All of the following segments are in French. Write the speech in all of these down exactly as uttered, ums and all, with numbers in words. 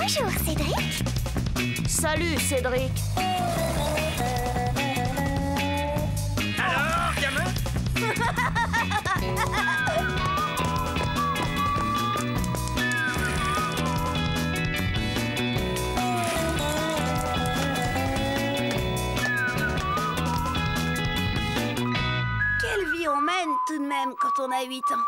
Bonjour, Cédric. Salut, Cédric. Alors, gamin? Quelle vie on mène tout de même quand on a huit ans.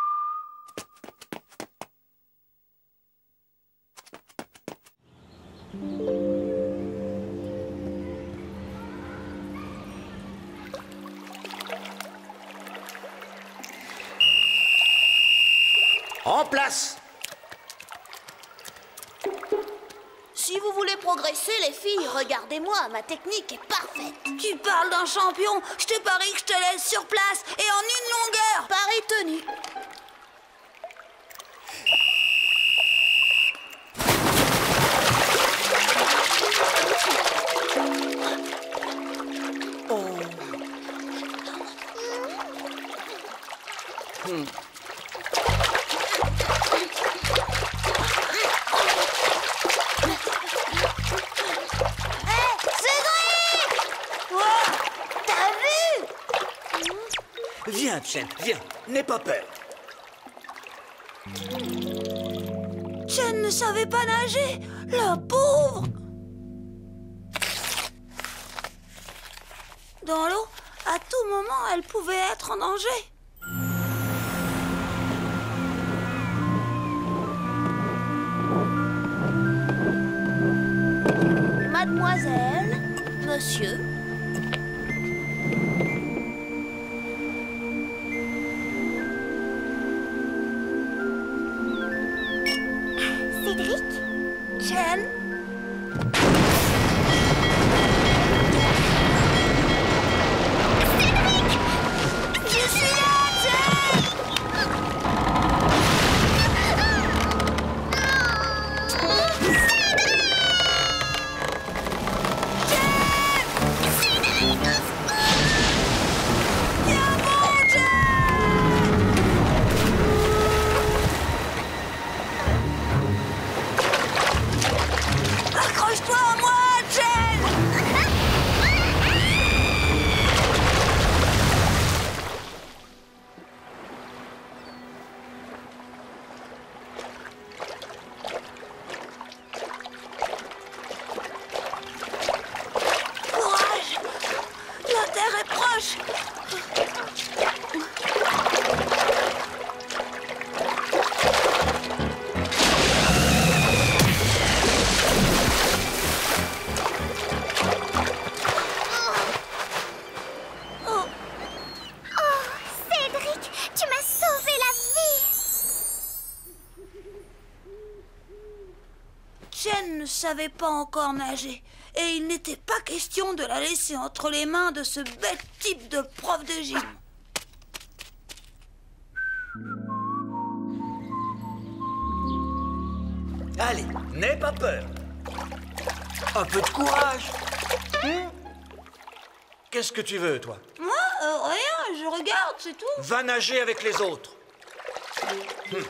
En place! Si vous voulez progresser, les filles, regardez-moi, ma technique est parfaite. Tu parles d'un champion. Je te parie que je te laisse sur place et en une longueur. Pari tenu. Hmm. Viens, Chen, viens. N'aie pas peur. Chen ne savait pas nager. La pauvre. Dans l'eau, à tout moment, elle pouvait être en danger. Mademoiselle, monsieur. Cédric? Chen? Cédric! Je suis là, Chen! Accroche-toi à moi, Chen! Courage! La terre est proche! Oh, Cédric, tu m'as sauvé la vie. Chen ne savait pas encore nager et il n'était pas question de la laisser entre les mains de ce bête type de prof de gym. Allez, n'aie pas peur. Un peu de courage. Hmm? Qu'est-ce que tu veux, toi? Moi, euh, rien, je regarde, c'est tout. Va nager avec les autres. Hmm.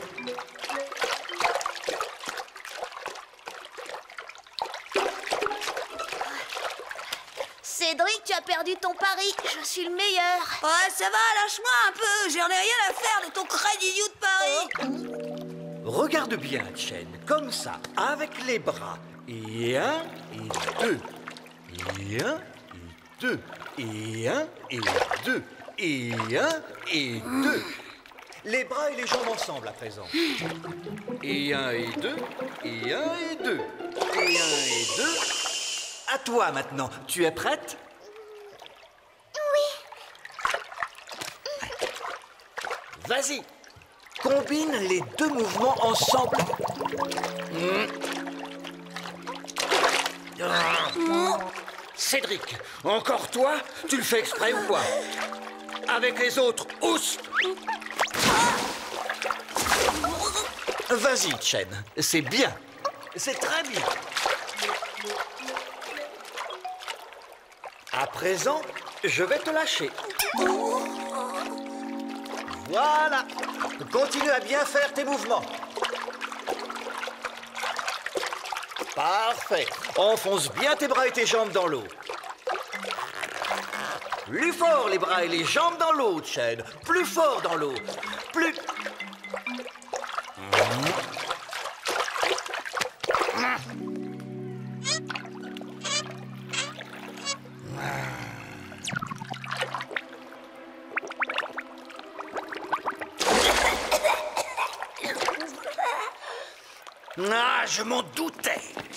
Cédric, tu as perdu ton pari. Je suis le meilleur. Ouais, ça va, lâche-moi un peu, j'en ai rien à faire de ton crédit de pari. Regarde bien, Chen, comme ça, avec les bras. Et un, et deux. Et un, et deux. Et un, et deux. Et un, et deux. Les bras et les jambes ensemble à présent. Et un, et deux. Et un, et deux. Et un, et deux. À toi maintenant. Tu es prête? Oui. Vas-y. Combine les deux mouvements ensemble. Mmh. Ah. Cédric, encore toi? Tu le fais exprès ou quoi? Avec les autres, housse! Vas-y, Chen, c'est bien. C'est très bien. À présent, je vais te lâcher. Voilà. Continue à bien faire tes mouvements. Parfait. Enfonce bien tes bras et tes jambes dans l'eau. Plus fort les bras et les jambes dans l'eau, Chen. Plus fort dans l'eau. Plus... Ah, je m'en doutais.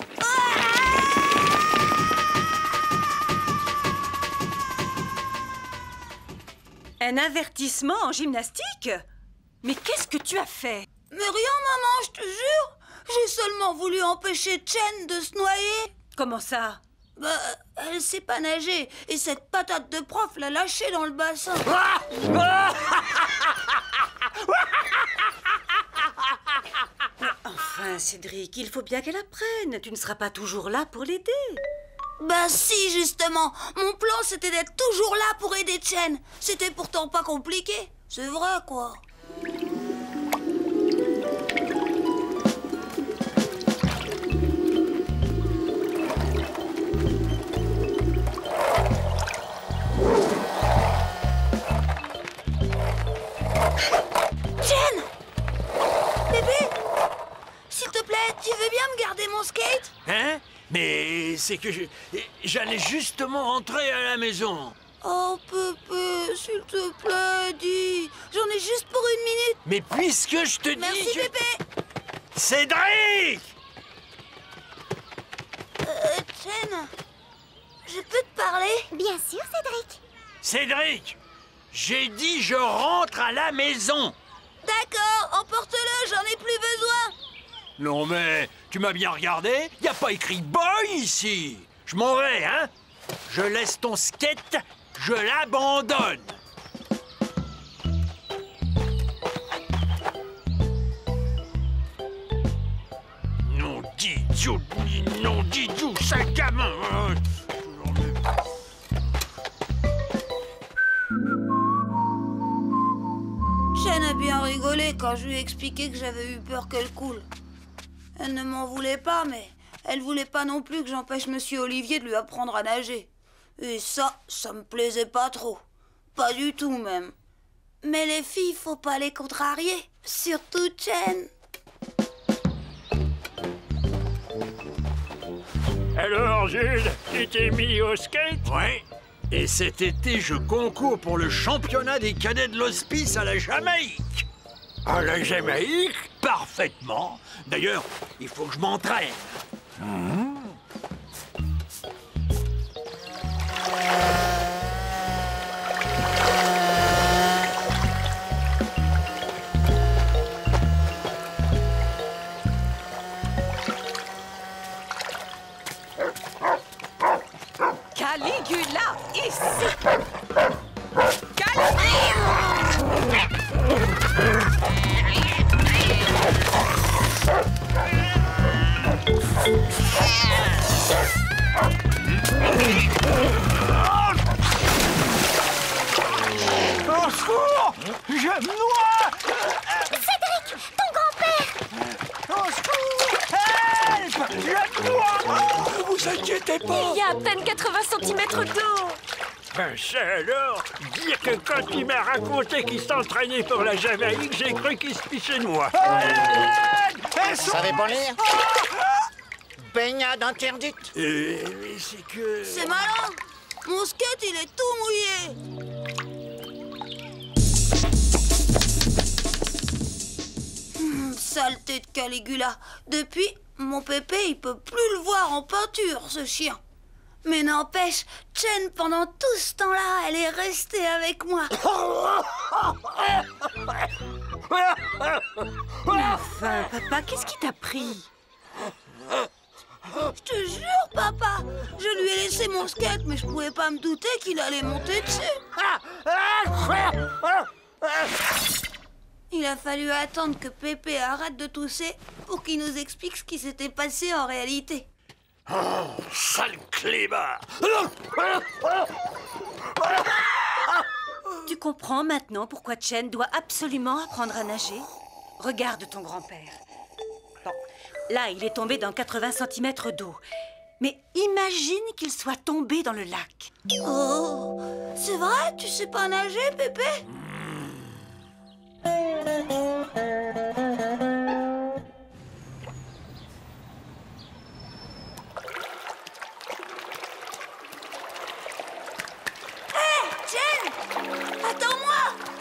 Un avertissement en gymnastique? Mais qu'est-ce que tu as fait? Mais rien, maman, je te jure. J'ai seulement voulu empêcher Chen de se noyer. Comment ça? Bah, elle sait pas nager. Et cette patate de prof l'a lâchée dans le bassin. Enfin, Cédric, il faut bien qu'elle apprenne. Tu ne seras pas toujours là pour l'aider. Bah si, justement. Mon plan, c'était d'être toujours là pour aider Chen. C'était pourtant pas compliqué. C'est vrai, quoi. Chen! Bébé! S'il te plaît, tu veux bien me garder mon skate? Hein? Mais c'est que je... j'allais justement rentrer à la maison. Oh, Pépé, s'il te plaît, dis. J'en ai juste pour une minute. Mais puisque je te dis... Merci, je- Pépé. Cédric! Euh, Chen, je peux te parler? Bien sûr, Cédric. Cédric! J'ai dit je rentre à la maison. D'accord, emporte-le, j'en ai plus besoin. Non mais, tu m'as bien regardé? Y a pas écrit boy ici. Je m'en vais, hein? Je laisse ton skate, je l'abandonne. Non d'idiot, non d'idiot, sale gamin. hein. Chen a bien rigolé quand je lui ai expliqué que j'avais eu peur qu'elle coule. Elle ne m'en voulait pas, mais elle voulait pas non plus que j'empêche Monsieur Olivier de lui apprendre à nager. Et ça, ça me plaisait pas trop. Pas du tout, même. Mais les filles, faut pas les contrarier. Surtout Chen. Alors, Jules, tu t'es mis au skate? Ouais. Et cet été, je concours pour le championnat des cadets de l'hospice à la Jamaïque. À la Jamaïque? Parfaitement. D'ailleurs, il faut que je m'entraîne. Caligula, ici! Caligula! Au secours! Je me noie! Cédric, ton grand-père. Au secours! Help! Je me noie! Ne vous inquiétez pas! Il y a à peine quatre-vingts centimètres d'eau. Ben ça alors, dire que quand il m'a raconté qu'il s'entraînait pour la Jamaïque, j'ai cru qu'il se fichait de moi. Elles sont... Savez pas lire? Baignade interdite. Euh, mais c'est que... C'est malin. Mon skate, il est tout mouillé. Hum, saleté de Caligula. Depuis, mon Pépé, il peut plus le voir en peinture, ce chien. Mais n'empêche, Chen, pendant tout ce temps-là, elle est restée avec moi. Enfin, papa, qu'est-ce qui t'a pris? Je te jure, papa, je lui ai laissé mon skate, mais je pouvais pas me douter qu'il allait monter dessus. Il a fallu attendre que Pépé arrête de tousser pour qu'il nous explique ce qui s'était passé en réalité. Oh, sale clébard! Tu comprends maintenant pourquoi Chen doit absolument apprendre à nager? Regarde ton grand-père. Bon, Là, il est tombé dans quatre-vingts centimètres d'eau. Mais imagine qu'il soit tombé dans le lac. Oh, c'est vrai? Tu sais pas nager, Pépé? Hé, Jen! Attends-moi!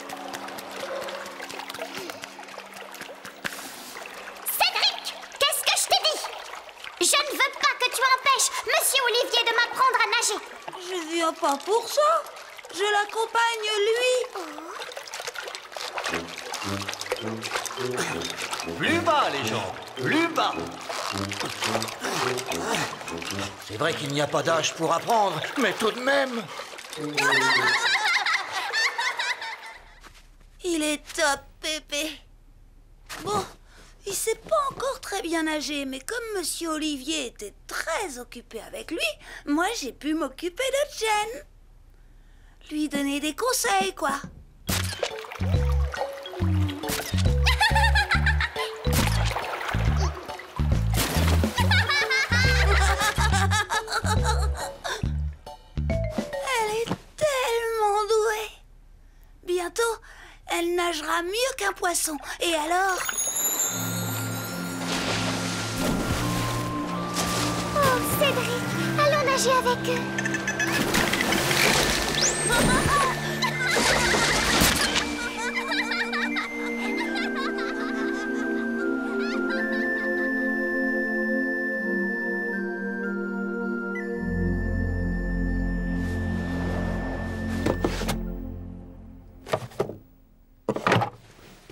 Cédric, qu'est-ce que je t'ai dit? Je ne veux pas que tu empêches Monsieur Olivier de m'apprendre à nager. Je viens pas pour ça. Je l'accompagne, lui. Plus bas, les jambes, plus bas. C'est vrai qu'il n'y a pas d'âge pour apprendre, mais tout de même. Il est top, Pépé. Bon, il sait pas encore très bien nager, mais comme Monsieur Olivier était très occupé avec lui, moi j'ai pu m'occuper de Jen. Lui donner des conseils, quoi. Elle est tellement douée. Bientôt, elle nagera mieux qu'un poisson. Et alors? Oh, Cédric, allons nager avec eux.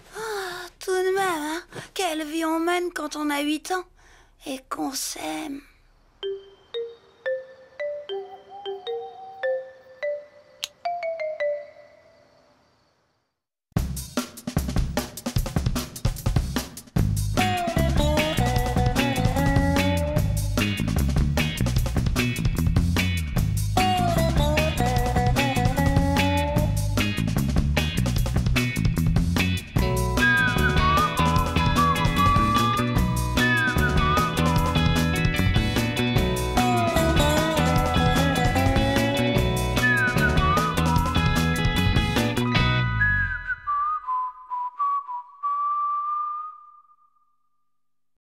Tout de même, hein? Quelle vie on mène quand on a huit ans et qu'on s'aime.